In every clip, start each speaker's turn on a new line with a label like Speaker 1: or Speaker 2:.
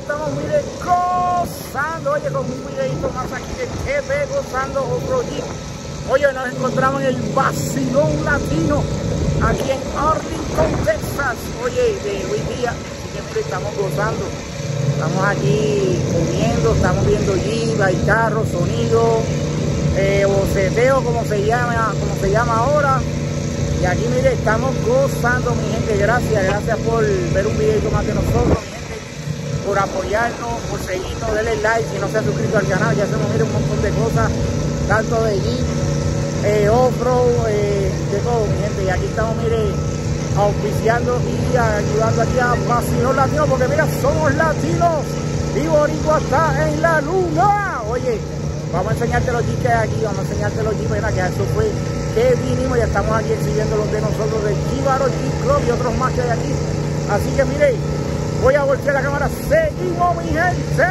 Speaker 1: estamos, mire, gozando, oye, con un videito más aquí de GP Gozando Offroad Jeep. Oye, nos encontramos en el Vacilón Latino, aquí en Arlington, Texas, oye, de hoy día. Así que mire, estamos gozando. Estamos aquí comiendo, estamos viendo Jeep, hay carros, sonido, boceteo, como se llama ahora. Y aquí, mire, estamos gozando, mi gente. Gracias por ver un videito más de nosotros, mi gente, por apoyarnos, por seguirnos, denle like si no se han suscrito al canal. Ya hacemos, mire, un montón de cosas, tanto de Jeep, off-road, de todo, mi gente. Y aquí estamos, mire, auspiciando y ayudando aquí a Vacilón Latino, porque mira, somos latinos y Boricua está en la luna. Oye, vamos a enseñarte los Jeeps que hay aquí, vamos a enseñarte los Jeeps, que eso fue que vinimos, ya estamos aquí exhibiendo los de nosotros del Jíbaro Jeep Club y otros más que hay aquí. Así que mire, voy a voltear la cámara, seguimos, mi gente.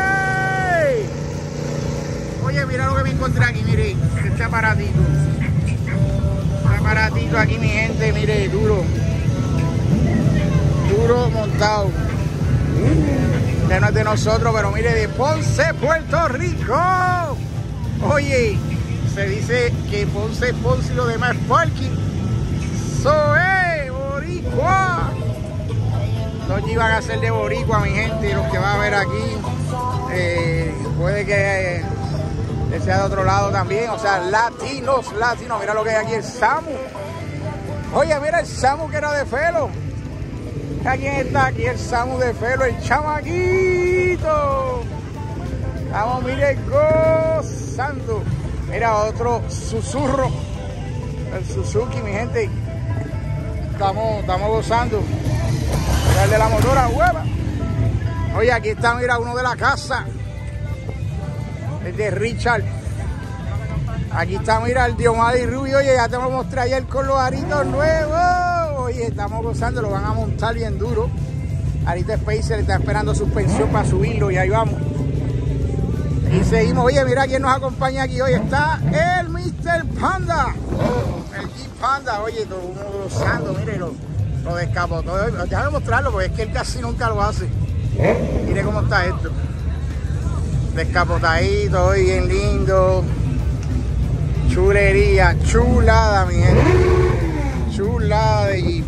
Speaker 1: Oye, mira lo que me encontré aquí, mire, este aparatito aquí, mi gente, mire, duro montado. Que no es de nosotros, pero mire, de Ponce, Puerto Rico. Oye, se dice que Ponce y lo demás es parking. ¡Soy Boricua! Los iban a ser de Boricua, mi gente, los que va a ver aquí. Puede que sea de otro lado también, o sea, latinos. Mira lo que hay aquí, el Samu. Oye, mira el Samu que era de Felo. ¿Quién está aquí? El Samu de Felo, el chamaquito. Estamos, mire, gozando. Mira, otro susurro, el Suzuki, mi gente. Estamos gozando. Mira el de la motora, hueva. Oye, aquí está, mira, uno de la casa. El de Richard. Aquí está, mira, el Diomadi Rubio. Oye, ya te lo mostré ayer con los aritos nuevos. Oye, estamos gozando, lo van a montar bien duro. Arito Spacer está esperando suspensión para subirlo y ahí vamos. Y seguimos. Oye, mira quién nos acompaña aquí hoy. Está el Mr. Panda. El Jeep Panda. Oye, todo uno gozando. Mire, lo descapotó. Déjame mostrarlo porque es que él casi nunca lo hace. Mire cómo está esto. Descapotadito, hoy bien lindo. Chulería, chulada, mi gente. Chulada de Jeep.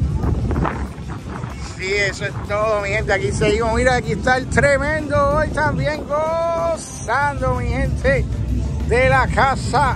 Speaker 1: Sí, eso es todo, mi gente. Aquí seguimos. Mira, aquí está el tremendo hoy también gozando, mi gente, de la casa.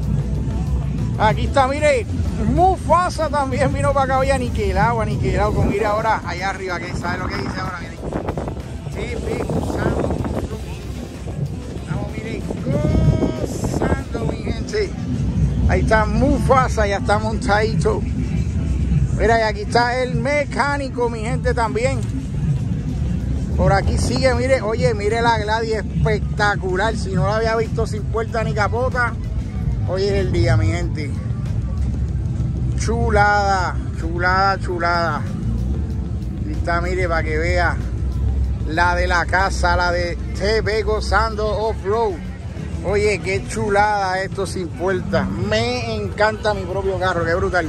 Speaker 1: Aquí está, mire, Mufasa también vino para acá hoy aniquilado con ir ahora allá arriba, que sabe lo que dice ahora, miren. Sí, gozando. Estamos, mire, gozando, mi gente. Ahí está Mufasa, ya está montadito. Mira, y aquí está el mecánico, mi gente, también. Por aquí sigue, mire, oye, mire la Gladys espectacular. Si no la había visto sin puerta ni capota, hoy es el día, mi gente. Chulada. Aquí está, mire, para que vea. La de la casa, la de GP Gozando Offroad. Oye, qué chulada esto sin puerta. Me encanta mi propio carro, qué brutal.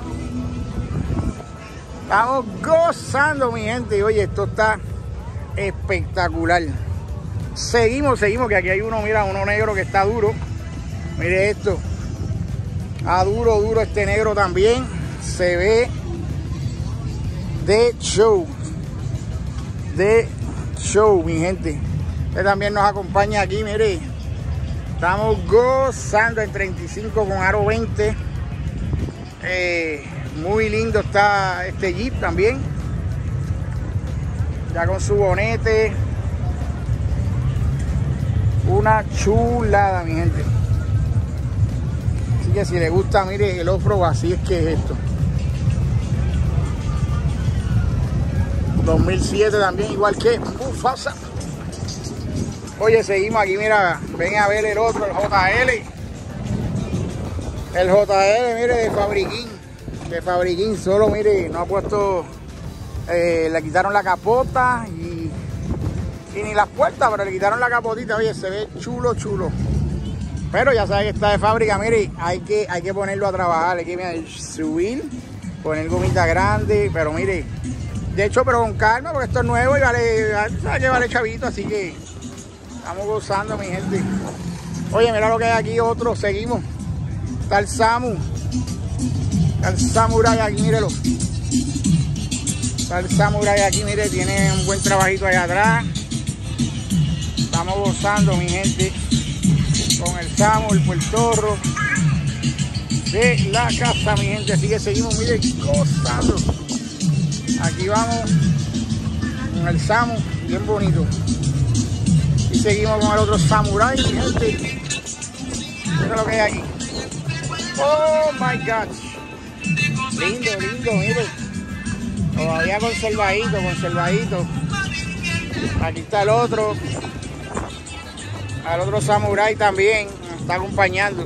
Speaker 1: Estamos gozando, mi gente. Y oye, esto está espectacular. Seguimos, que aquí hay uno, mira, uno negro que está duro. Mire esto. Ah, duro este negro también. Se ve de show, mi gente. Este también nos acompaña aquí, mire. Estamos gozando en 35 con aro 20. Muy lindo está este Jeep también. Ya con su bonete. Una chulada, mi gente. Así que si le gusta, mire, el off-road, así es que es esto. 2007 también, igual que Mufasa. Oye, seguimos aquí, mira, ven a ver el otro, el JL. El JL, mire, de fabriquín, solo, mire, no ha puesto, le quitaron la capota y ni las puertas, pero le quitaron la capotita. Oye, se ve chulo. Pero ya sabe que está de fábrica, mire, hay que ponerlo a trabajar, hay que subir, poner gomita grande, pero mire, De hecho, pero con calma, porque esto es nuevo y vale, ¿sabes que vale chavito? Así que estamos gozando, mi gente. Oye, mira lo que hay aquí, otro, seguimos. Está el Samu. Está el Samurai aquí, mírelo. Está el Samurai aquí, mire, tiene un buen trabajito allá atrás. Estamos gozando, mi gente, con el Samu, el puertorro de la casa, mi gente. Así que seguimos, mire, gozando. Aquí vamos con el Samu, bien bonito. Y seguimos con el otro Samurai, mi gente. Mira lo que hay aquí. Oh my God. Lindo, lindo, mire. Todavía conservadito, conservadito. Aquí está el otro. Al otro Samurai también nos está acompañando.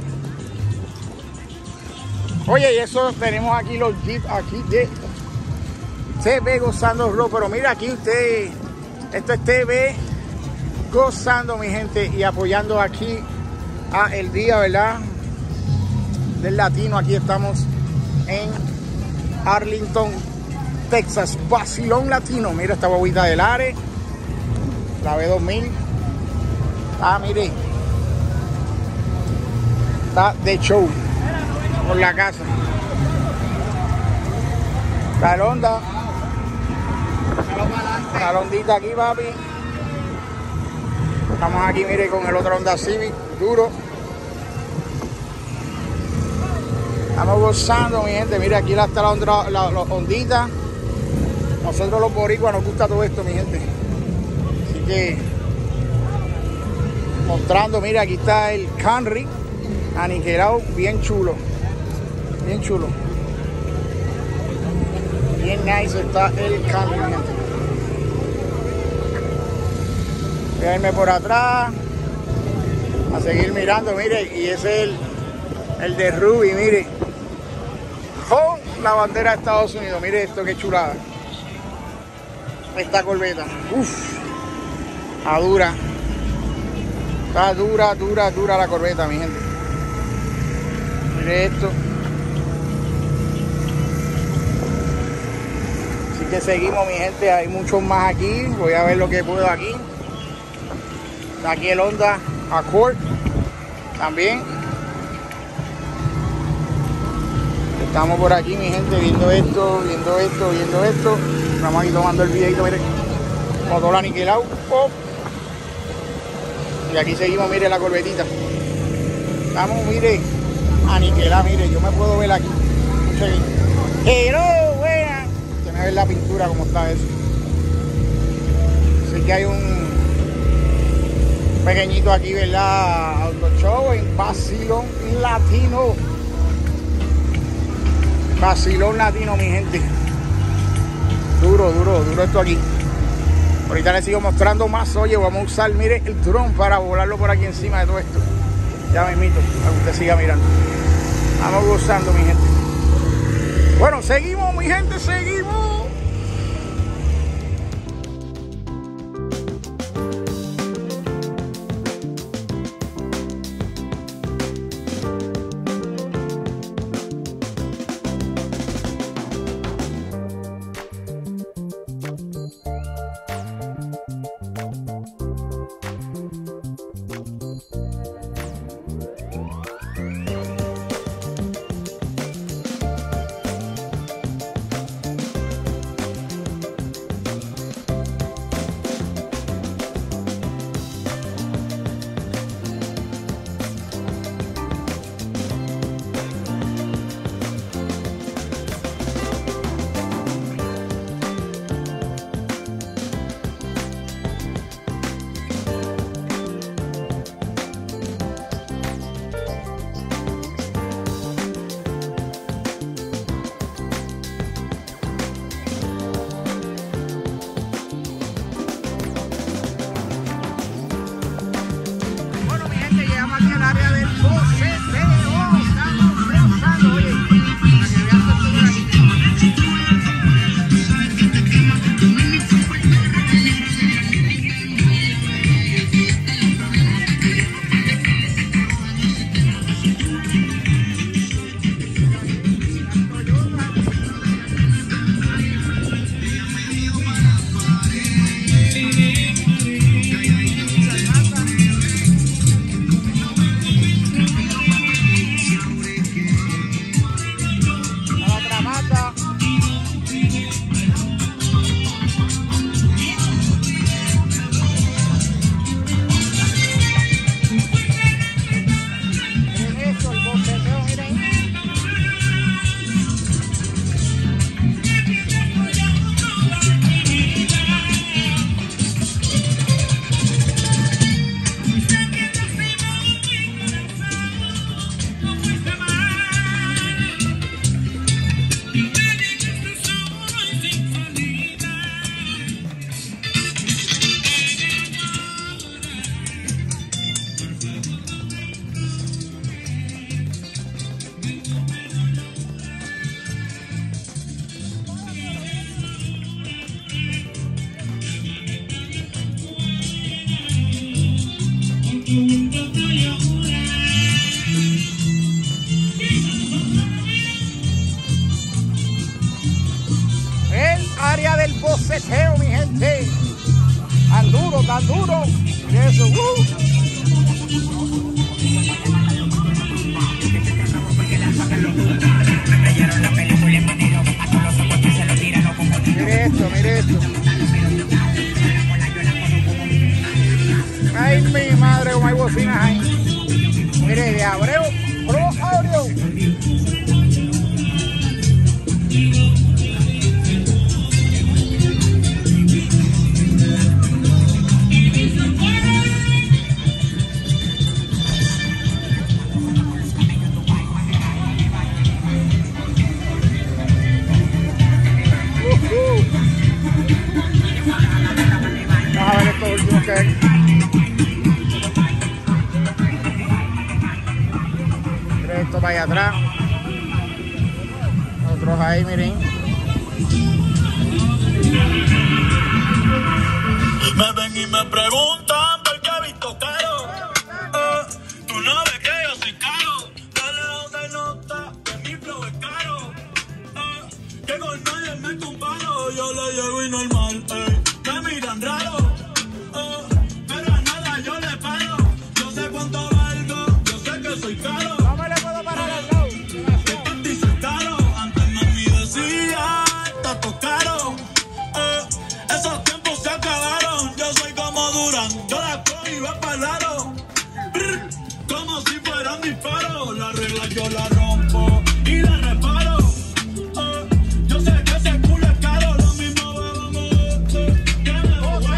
Speaker 1: Oye, y eso tenemos aquí los Jeep aquí de TV Gozando Rock. Pero mira aquí usted, esto es TV Gozando, mi gente, y apoyando aquí a el día, ¿verdad?, del latino. Aquí estamos en Arlington, Texas, Vacilón Latino. Mira esta guaguita del Are, la B2000. Ah, mire, está de show por la casa. La Honda, la Hondita aquí, papi. Estamos aquí, mire, con el otro Honda Civic, duro. Estamos gozando, mi gente. Mira, aquí está la Hondita. Nosotros los boricuas nos gusta todo esto, mi gente. Así que, mostrando, mira, aquí está el Camry aniquilado, bien chulo. Bien chulo. Bien nice está el Camry, mi gente. Voy a irme por atrás a seguir mirando, mire, y ese es el de Ruby, mire, con la bandera de Estados Unidos. Mire esto, qué chulada esta Corvette. Uff, está dura, está dura, dura, dura la Corvette, mi gente. Mire esto. Así que seguimos, mi gente, hay muchos más aquí. Voy a ver lo que puedo aquí. Aquí el Honda Accord también. Estamos por aquí, mi gente, viendo esto, viendo esto, viendo esto. Estamos aquí tomando el videito, mire. Motor aniquilado. Oh. Y aquí seguimos, mire, la Corvetita. Estamos, mire, aniquilada, mire. Yo me puedo ver aquí. Pero, buena. Tiene que ver la pintura, cómo está eso. Así que hay un pequeñito aquí, ¿verdad? Auto show en Vacilón Latino. Vacilón Latino, mi gente. Duro, duro, duro esto aquí. Ahorita les sigo mostrando más. Oye, vamos a usar, mire, el dron para volarlo por aquí encima de todo esto. Ya me invito a que usted siga mirando. Vamos gozando, mi gente. Bueno, seguimos, mi gente, seguimos. área del boceteo, mi gente. Tan duro, tan duro. Eso, Mire esto, mire esto. Ay, mi madre, como hay bocinas ahí. Mire, de Abreu Pro Audio. Vamos a ver estos últimos que hay. Esto para allá atrás. Otros ahí, miren.
Speaker 2: Me ven y me preguntan por qué he visto caro. Tú no ves que yo soy caro. Dale donde nota que mi flow es caro. Que con nadie me comparo. Yo le llego y normal. Me miran raro. Pero a nada yo le paro. Yo sé cuánto valgo. Yo sé que soy caro.
Speaker 1: No me le puedo parar al lado.
Speaker 2: Dice caro. Antes mami decía, tanto caro. Esos tiempos se acabaron. Yo soy como Durán. Yo la cojo y va para el lado. Como si fueran disparos. La regla yo la rompo y la reparo. Yo sé que ese culo es caro. Lo mismo vamos que me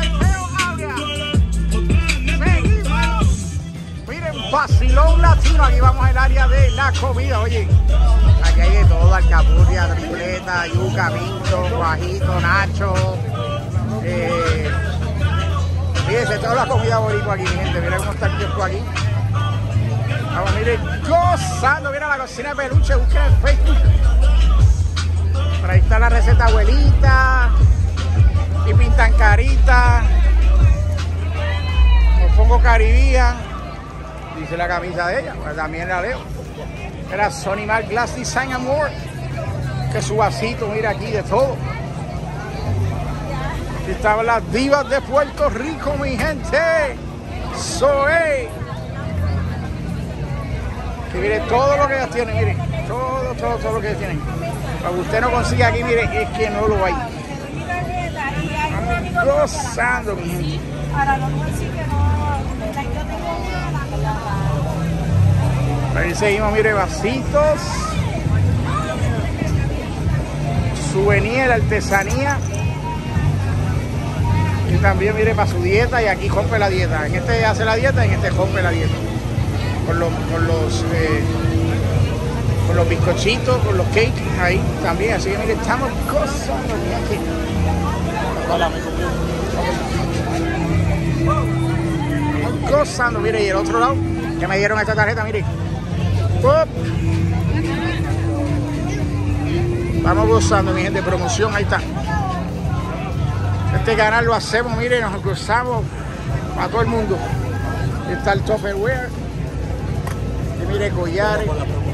Speaker 1: Miren, vacilón latino. Aquí vamos al área de la comida. Oye, aquí hay de todo: alcapurria, tripleta, yuca, pinto, guajito, nacho. Fíjense, toda la comida boricua aquí, mi gente. Miren cómo está el tiempo aquí. Vamos, miren, gozando. Miren la cocina de peluche. Busquen en Facebook. Por ahí está la receta abuelita. Y pintan carita. Os pongo Caribía. Dice la camisa de ella. Pues también la leo. Era Sony Mar Glass Design and More. Que su vasito, mira aquí, de todo. Aquí estaban las divas de Puerto Rico, mi gente. Soy. Que mire todo lo que ellas tienen, miren. Todo lo que ellas tienen. Lo que usted no consigue aquí, miren, es que no lo hay. Estamos gozando, mi gente. Ahí seguimos, mire, vasitos. Souvenir, artesanía. Y también, mire, para su dieta. Y aquí rompe la dieta. En este hace la dieta, en este rompe la dieta. Con los bizcochitos, con los cakes ahí también. Así que, mire, estamos gozando. Gozando, mire, y el otro lado que me dieron esta tarjeta, mire. ¡Pop! Vamos gozando, mi gente, promoción, ahí está. Este canal lo hacemos, mire, nos gozamos para todo el mundo. Ahí está el Tupperware. Y mire, collares.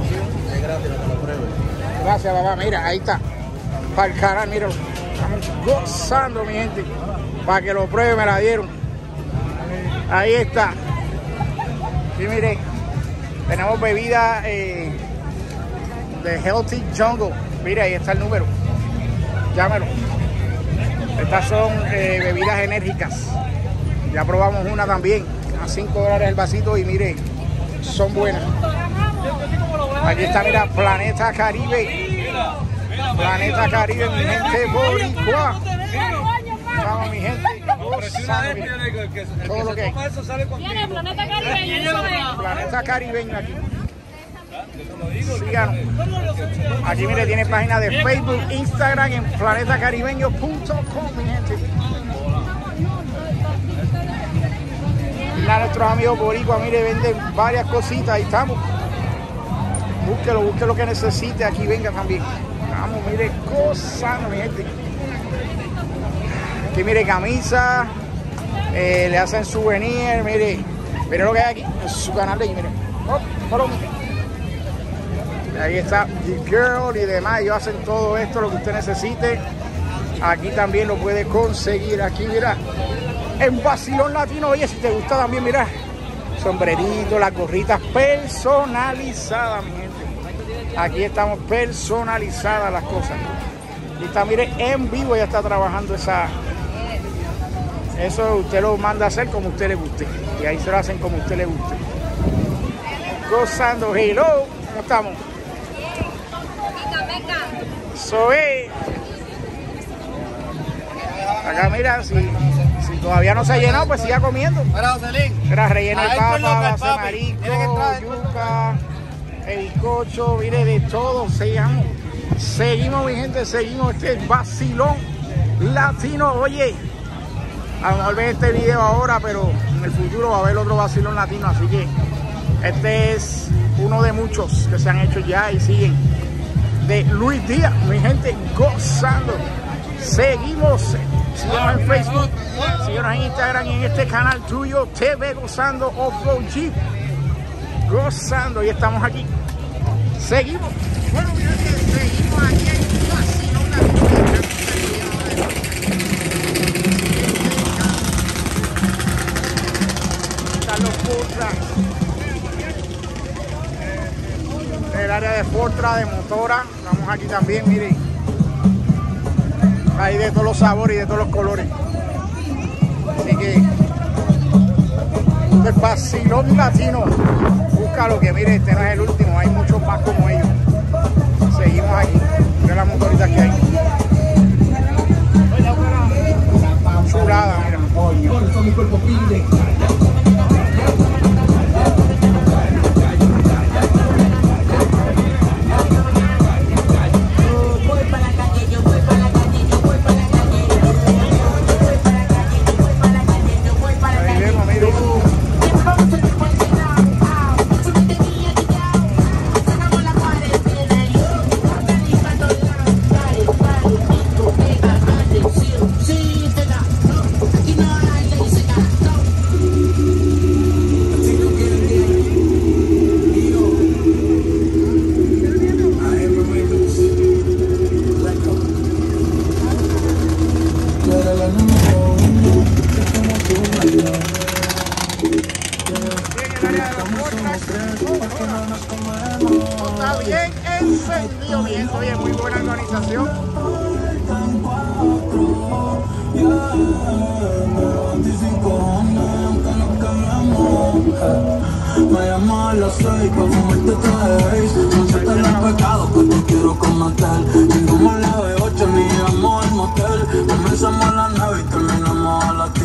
Speaker 1: Gracias, papá, mira, ahí está. Para el canal, mira. Estamos gozando, mi gente. Para que lo pruebe, me la dieron. Ahí está. Y mire, tenemos bebida de Healthy Jungle. Mire, ahí está el número. Llámelo. Estas son bebidas enérgicas. Ya probamos una también. A $5 el vasito y mire, son buenas. Aquí está, mira, Planeta Caribe. Planeta Caribe, mi gente boricua. Vamos, mi gente. Todo lo que hay.
Speaker 3: Viene Planeta Caribeño.
Speaker 1: Planeta Caribeño aquí. Síganos. Aquí, mire, tiene página de Facebook, Instagram en planetacaribeño.com, mi gente. Y a nuestros amigos boricuas, mire, venden varias cositas. Ahí estamos. Búsquelo, busque lo que necesite. Aquí venga también. Vamos, mire, gozando, mi gente. Aquí, mire, camisa. Le hacen souvenir, mire. Mire lo que hay aquí. En su canal de ahí, mire. Ahí está The Girl y demás. Ellos hacen todo esto, lo que usted necesite. Aquí también lo puedes conseguir. Aquí, mira, en Vacilón Latino. Oye, si te gusta también, mira, sombrerito, las gorritas personalizadas, mi gente. Aquí estamos personalizadas las cosas. Y está, mire, en vivo ya está trabajando esa. Eso usted lo manda a hacer como usted le guste. Y ahí se lo hacen como usted le guste. Gozando. Hello, ¿cómo estamos? Soy. Acá mira, si todavía no se ha llenado, pues siga comiendo. Mira, relleno de papa, base de marisco, yuca, el bizcocho, mire, de todo. Seguimos, mi gente, seguimos. Este es Vacilón Latino. Oye, a lo mejor ven este video ahora, pero en el futuro va a haber otro Vacilón Latino. Así que este es uno de muchos que se han hecho ya y siguen. De Luis Díaz, mi gente, gozando. Seguimos. Síguenos en Facebook, síguenos en Instagram y en este canal tuyo, TV Gozando Off-Road Jeep. Gozando, y estamos aquí. Seguimos. Bueno, mira que seguimos aquí en Vacilón Latino. Están los Fortra. El área de Fortra, de motora. Estamos aquí también, miren. Hay de todos los sabores y de todos los colores. Así que el Vacilón Latino, búscalo, que mire, este no es el último, hay muchos más como ellos. Seguimos aquí, mira las motoritas que hay. Chulada, mira. Está bien encendido, bien, oye, muy buena organización.
Speaker 4: Me llamo a las 6 pa' fumarte traje. No se te los pecados que te quiero cometer. Llegamos a las 8, ni llegamos al motel. Comenzamos a las 9 y terminamos a las 10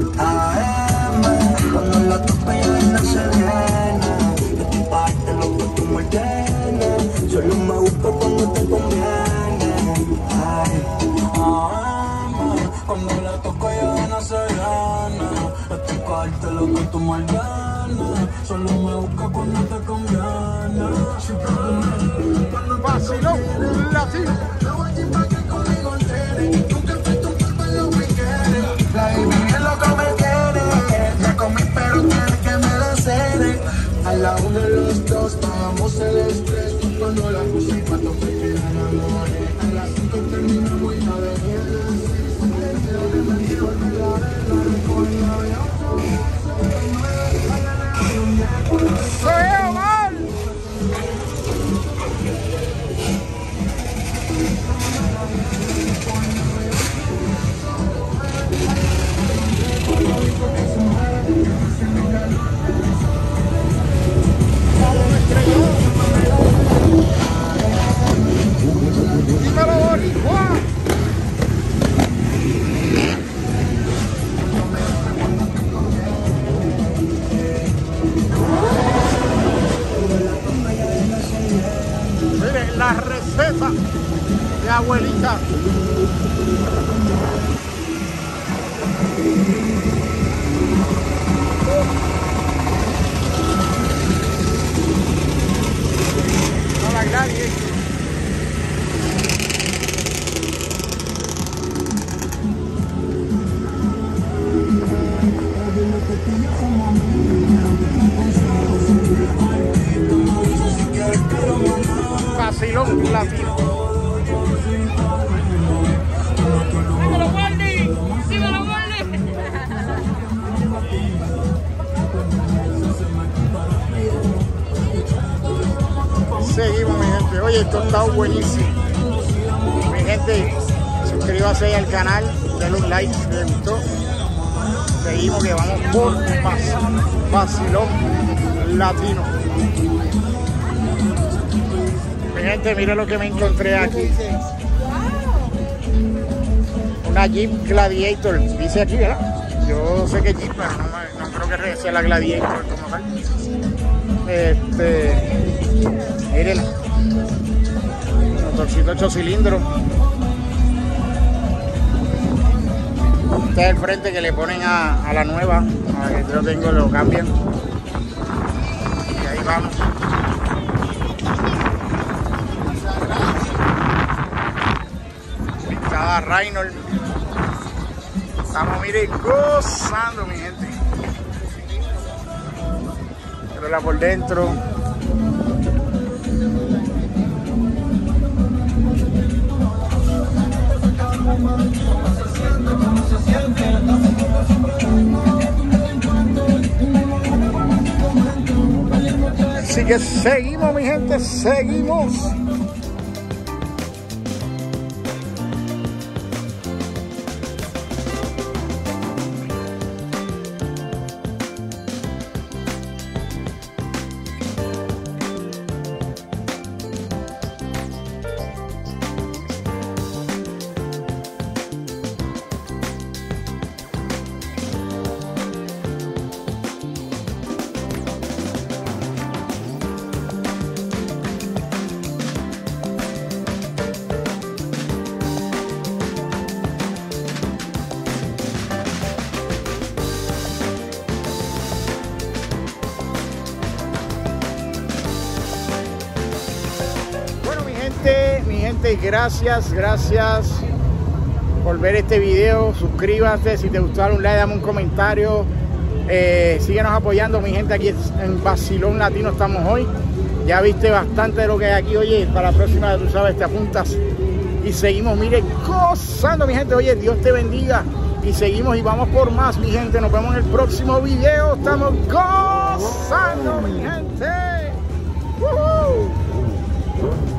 Speaker 4: AM, cuando la atropellan se viene. De tu parte lo que tú me tienes. Solo me busco cuando te conviene. Ay, AM, cuando la toco ya no se gana. De tu parte lo que tú me tienes. Solo me busca cuando te conviene.
Speaker 1: Vacilón Latino.
Speaker 4: La baby es lo que me quiere. Ya comí pero quiere que me la cene. A la 1 de los dos pagamos el estrés. Cuando la música toque que la enamore. A las 5 terminamos y la de
Speaker 1: ¡Soy mal! Oye, esto está buenísimo. Mi gente, suscríbase al canal, denle un like si les gustó. Seguimos que vamos por más vacilón latino. Mi gente, mira lo que me encontré aquí. Una Jeep Gladiator, dice aquí, ¿verdad? Yo sé que es Jeep, pero no creo que sea la Gladiator como tal. Mírenla. Motorcito 8 cilindros. Este es el frente que le ponen a la nueva. Aquí yo tengo, lo cambian. Y ahí vamos. Pintada Reynolds. Estamos, miren, gozando, mi gente. Pero por dentro. Así que seguimos, mi gente, seguimos. Mi gente, gracias por ver este video. Suscríbete, si te gustó, dale un like, dame un comentario. Síguenos apoyando, mi gente. Aquí en Vacilón Latino estamos hoy. Ya viste bastante de lo que hay aquí. Oye, para la próxima, tú sabes, te apuntas y seguimos, mire, gozando, mi gente. Oye, Dios te bendiga y seguimos y vamos por más, mi gente. Nos vemos en el próximo video. Estamos gozando, mi gente. ¡Woo!